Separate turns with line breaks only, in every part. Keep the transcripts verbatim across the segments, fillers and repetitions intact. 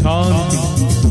शांति।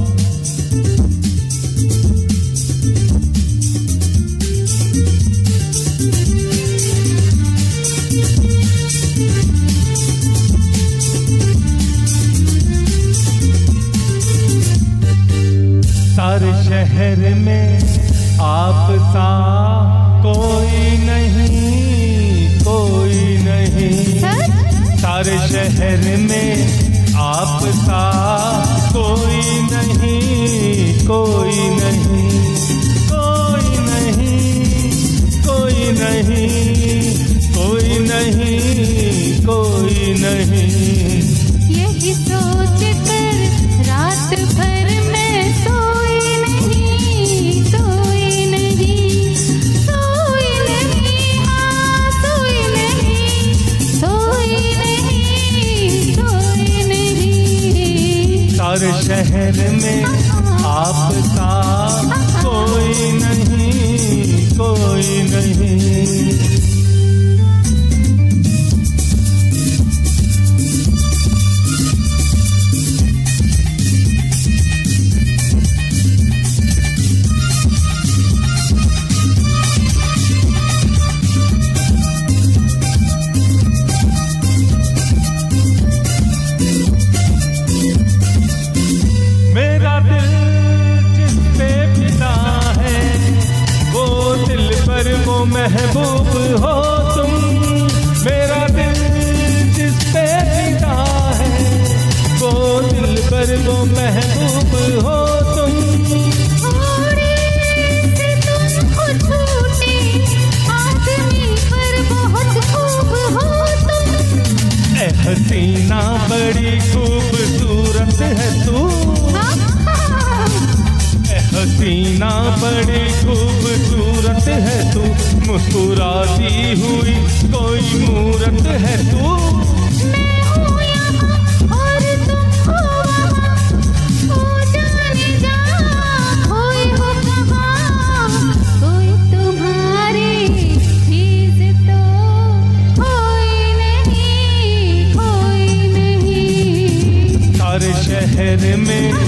सारे शहर में आप सा कोई नहीं, कोई नहीं। सारे शहर में आप सा कोई नहीं, कोई नहीं, कोई नहीं, कोई नहीं, कोई नहीं, कोई नहीं।
यही सोच कर रात भर में सोई नहीं, सोई नहीं, सोई नहीं, हाँ सोई नहीं, सोई नहीं, सोई नहीं।
सारे शहर में आप सा कोई नहीं, कोई नहीं। मेरा दिल जिस पे फिदा है, वो दिल पर वो महबूब हो तुम। मेरा दिल जिस पे फिदा है, वो दिल पर वो महबूब हो तुम।
थोड़े से तुम खुद छूटे, आदमी पर बहुत खूब हो तुम।
ए हसीना बड़ी खूबसूरत है तू, हसीना बड़ी खूबसूरत है तू। मुस्कुराती हुई कोई मूरत है तू।
मैं हूँ यहाँ और तुम हो वहाँ, ओ जाने जा खोए हो कहाँ। कोई तुम्हारी चीज़ तो कोई नहीं, कोई नहीं।
सारे शहर में